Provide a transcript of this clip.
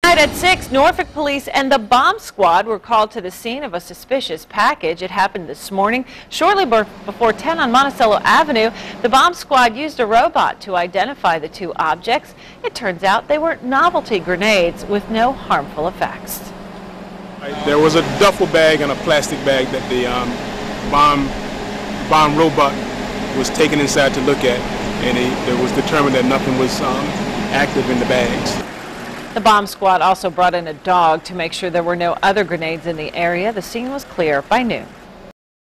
At 6, Norfolk police and the bomb squad were called to the scene of a suspicious package. It happened this morning, shortly before 10 on Monticello Avenue. The bomb squad used a robot to identify the two objects. It turns out they were novelty grenades with no harmful effects. There was a duffel bag and a plastic bag that the bomb robot was taken inside to look at, and it was determined that nothing was active in the bags. The bomb squad also brought in a dog to make sure there were no other grenades in the area. The scene was clear by noon.